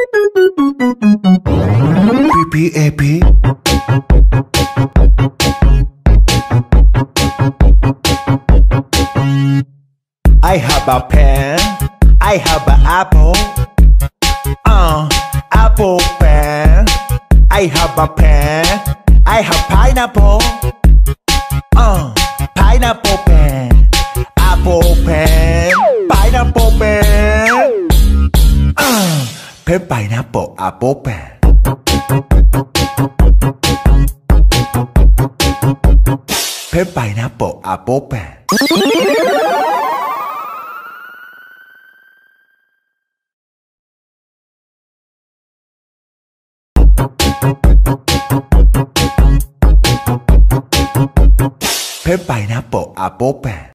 PPAP. I have a pen, I have an apple. Apple pen. I have a pen, I have pineapple. Pineapple pen. Apple pen, pineapple pen. Pen pineapple apple pen. Pen pineapple apple pen. Pen pineapple apple pen.